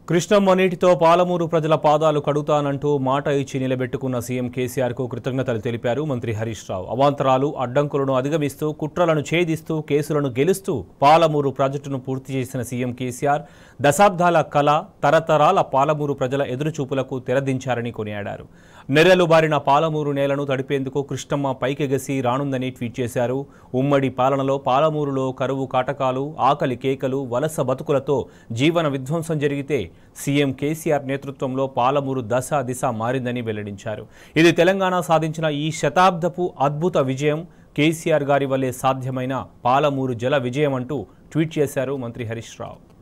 కృష్ణమ్మ నీటితో పాలమూరు ప్రజల పాదాలు కడుగుతానంటూ మాట ఇచ్చి నిలబెట్టుకున్న సీఎం కేసీఆర్కు కృతజ్ఞతలు తెలిపారు మంత్రి హరీష్ రావు. అవాంతరాలు అడ్డంకులను అధిగమిస్తూ కుట్రలను ఛేదిస్తూ కేసులను గెలుస్తూ పాలమూరు ప్రాజెక్టును పూర్తి చేసిన సీఎం కేసీఆర్ దశాబ్దాల కళ తరతరాల పాలమూరు ప్రజల ఎదురుచూపులకు తెరదించారని కొనియాడారు. నెర్రెలు బారిన పాలమూరు నేలను తడిపేందుకు కృష్ణమ్మ పైకెగసి రానుందని ట్వీట్ చేశారు. ఉమ్మడి పాలనలో పాలమూరులో కరువు కాటకాలు, ఆకలి కేకలు, వలస బతుకులతో జీవన విధ్వంసం జరిగితే సీఎం కేసీఆర్ నేతృత్వంలో పాలమూరు దిశ మారిందని వెల్లడించారు. ఇది తెలంగాణ సాధించిన ఈ శతాబ్దపు అద్భుత విజయం, కేసీఆర్ గారి వల్లే సాధ్యమైన పాలమూరు జల విజయం అంటూ ట్వీట్ చేశారు మంత్రి హరీష్ రావు.